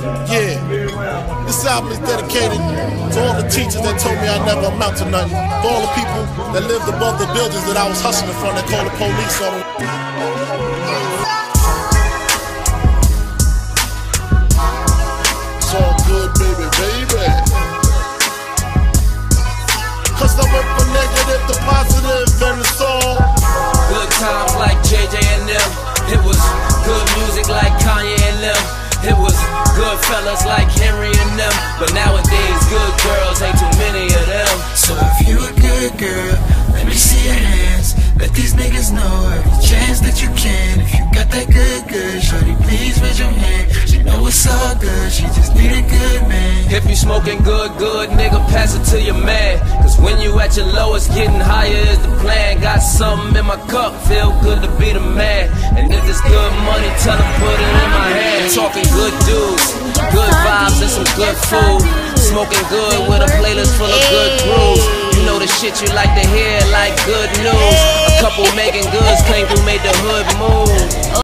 Yeah, this album is dedicated to all the teachers that told me I never amount to nothing. For all the people that lived above the buildings that I was hustling from that called the police on them. It's all good, baby, baby. Cause I went from negative to positive and it's all good times like JJ and them. It was good music like Kanye and them. It was good fellas like Henry and them. But nowadays good girls ain't too many of them. So if you a good girl, let me see your hands. Let these niggas know every chance that you can. If you got that good, shorty, please raise your hand. She know it's all good, she just need a good man. If you smoking good, nigga, pass it to your man. Cause when you at your lowest, getting higher is the plan. Got something in my cup, feel good to be the man. And if it's good money, tell him put it in my hand. Talking good dudes, good vibes and some good food. Smoking good with a playlist full of good grooves. You know the shit you like to hear, like good news. A couple making goods came through, made the hood move.